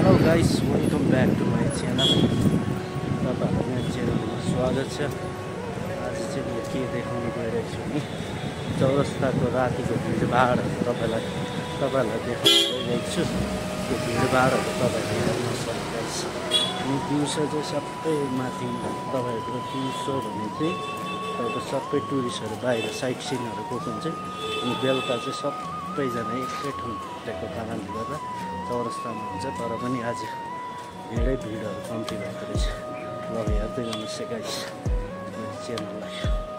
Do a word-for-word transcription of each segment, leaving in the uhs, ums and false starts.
Hello guys, welcome back to my channel. तपाईँहरूलाई मेरो च्यानलमा स्वागत छ। आज चाहिँ म के देखाउनु गइरहेको छु भने चौरस्ताको रातिको भिडभाडहरू तपाईँलाई तपाईँहरूलाई देखाउनु गइरहेको छु। त्यो भिडभाडहरू तपाईँहरूले हेर्न सक्नुहुन्छ। अनि दिउँसो चाहिँ सबै माथि तपाईँहरूको दिउँसो भने चाहिँ तपाईँको सबै टुरिस्टहरू बाहिर साइट सिनहरू गएको हुन्छ। अनि बेलुका चाहिँ सबैजना एकै ठाउँ भेटेको कारणले गर्दा चौरस्तामा हुन्छ। तर पनि आज धेरै भिडहरू कम्ती भएको रहेछ। ल हेर्दै गर्नुहोस् गाइस मेरो च्यानललाई।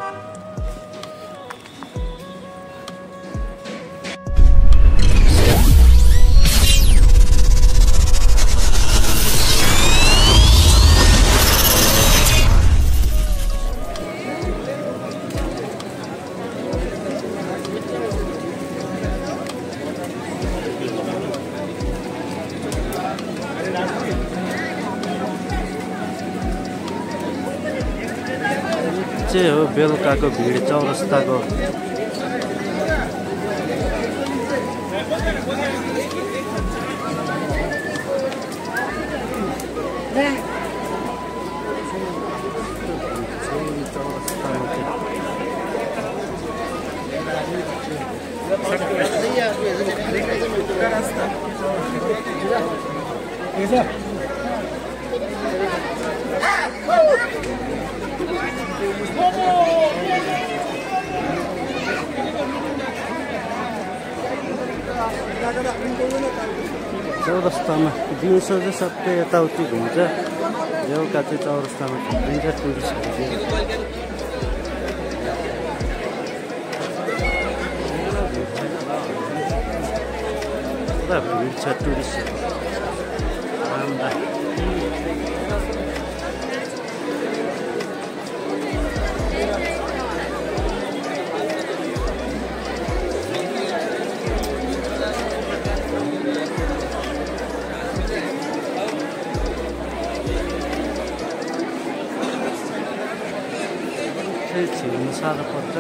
चाहिँ हो बेलुकाको भिड चौरस्ताको। चौरस्तामा दिउँसो चाहिँ सबै यताउति घुम्छ, बेलुका चाहिँ चौरस्तामा घुम्छ टुरिस्टहरू। पुरा भिड छ टुरिस्टहरू। छिर्नु साह्रो पर्छ।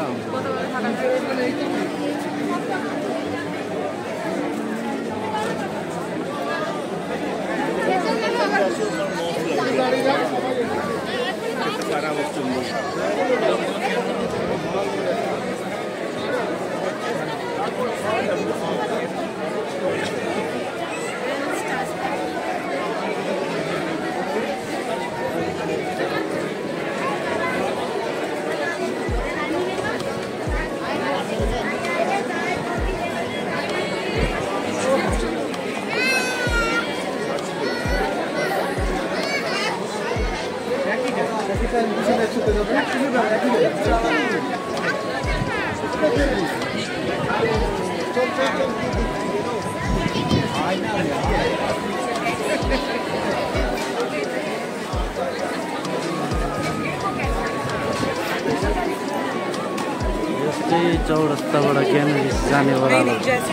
यस्तै चौरस्ताबाट ज्ञानरी जाने ओह्रालो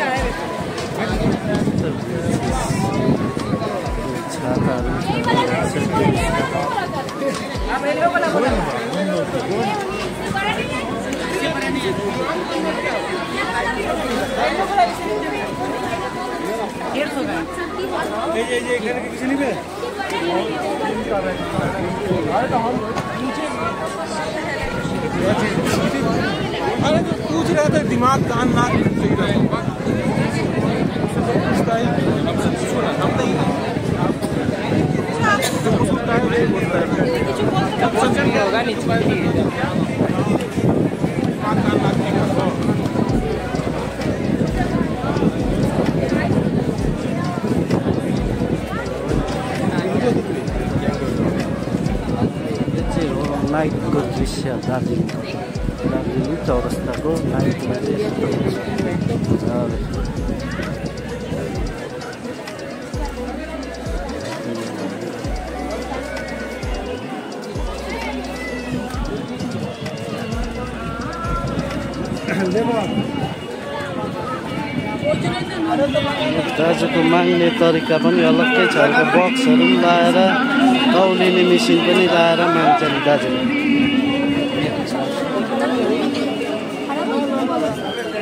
छाताहरू अरे तो पूछ रहा था दिमाग कान नाक सही रहा। हम सब सुना हम नहीं जो बोलता है वो बोलता है। जब सज्जन क्या होगा नीचे कान कान नाक नहीं करता। नाइटको दृश्य दार्जिलिङ दार्जिलिङ चौरस्ताको नाइटमा चाहिँ यस्तो हुन्छ। दाजुको माग्ने तरिका पनि अलग्गै छ। बक्सहरू पनि लाएर तौलिने मेसिन पनि लाएर माग्छन् दाजुले।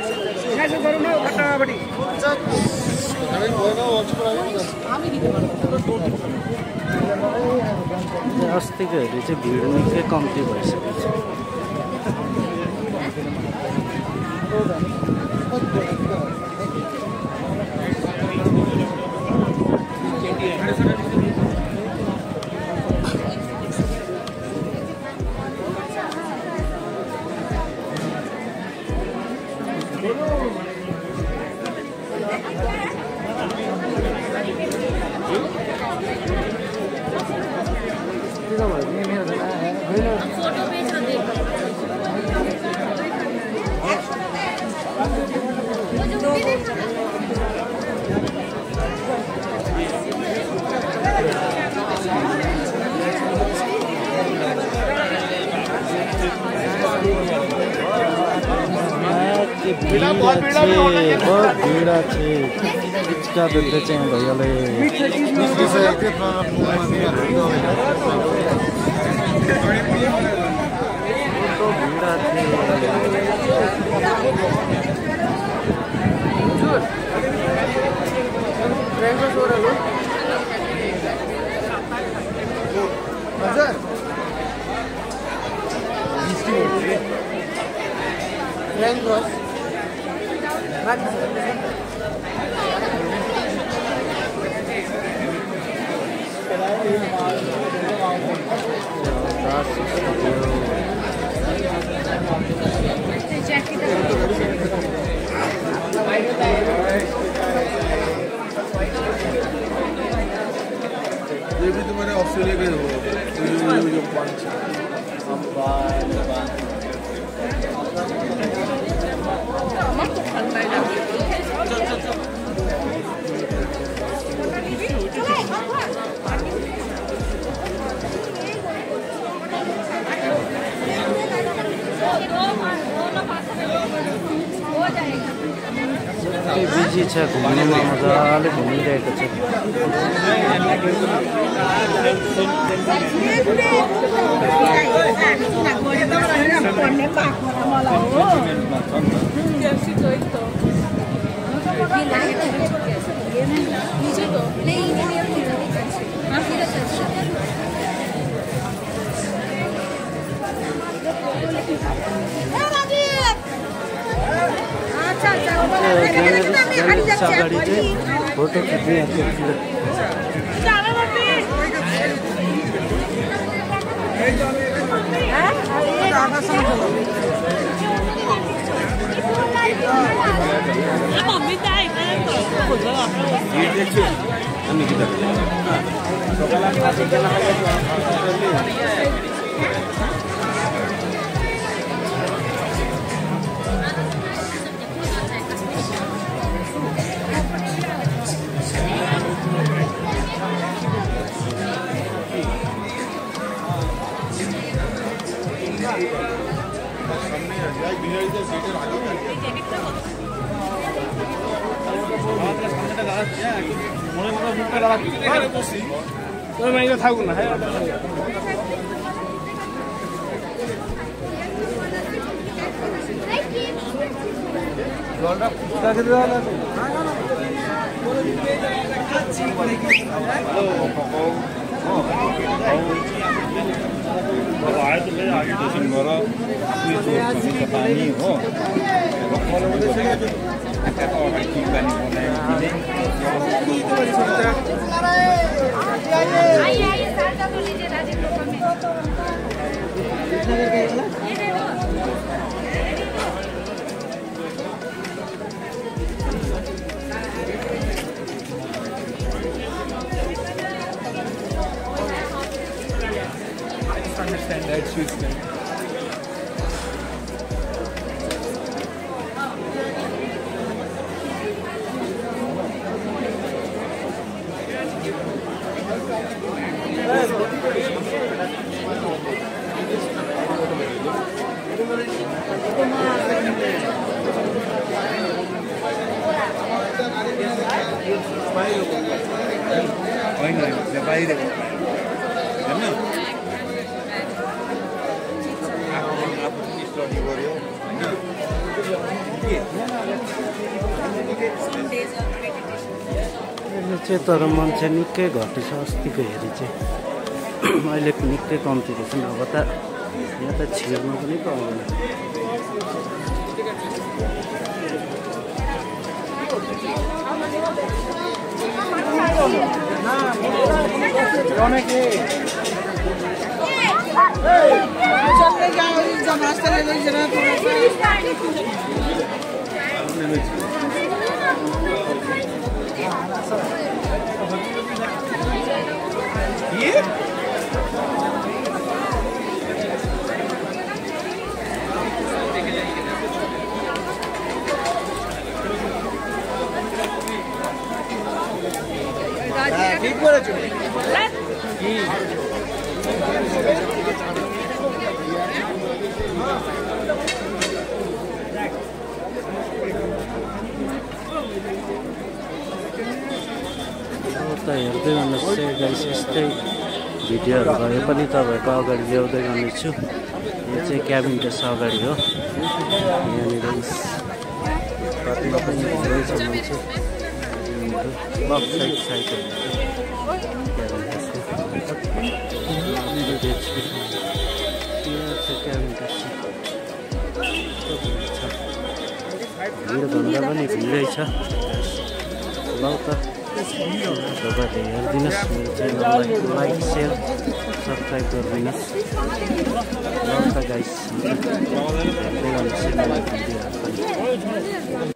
फटाफट अस्तिको हेरी चाहिँ भिड निकै कम्ती भइसकेको छ। बहुत भीड़ अच्छे इसका देते चाहिए भैया ले तो भीड़ अच्छे ये भी तुम्हारे ऑस्ट्रेलिया के हो जो पांच बिजी छ घुम्नुमा मजाले घुमिरहेको छ। अगाडि चाहिँ फोटो खिच्ने मैं इधर था ना है गोल्डा क्या कर रहा है हेलो आए तो ले आगे स्टेशन वाला कोई सोच पानी हो रोकवाला वाले से क्या तो भाई ठीक पानी होना है आइए आइए साथ साथ लीजिए राजीव लोकल में कितना देर का ये ले लो understand that shoes then अहिले चाहिँ तर मान्छे निकै घटेछ अस्तिको हेरी चाहिँ अहिले निकै कम्ती रहेछ अब त यहाँ त छिर्नु पनि पाउँदैन त हेर्दै गर्नुहोस् है गाइस यस्तै भिडियोहरू भए पनि तपाईँहरूको अगाडि ल्याउँदै गर्नेछु यो चाहिँ क्याबिन टेस्ट अगाडि हो यहाँनिर कतिमा पनि धेरै छ मान्छे बक्स साइड साइडहरू क्याबिन टेस्ट क्याबिन टेस्ट भिडभन्दा पनि भिडै छ ल त तपाईँहरूले हेरिदिनुहोस् मेरो च्यानललाई लाइक सेयर सब्सक्राइब गरिदिनुहोस् ल त गाइस हेर्दै गर्नुहोस् है मेरो भिडियोहरू पनि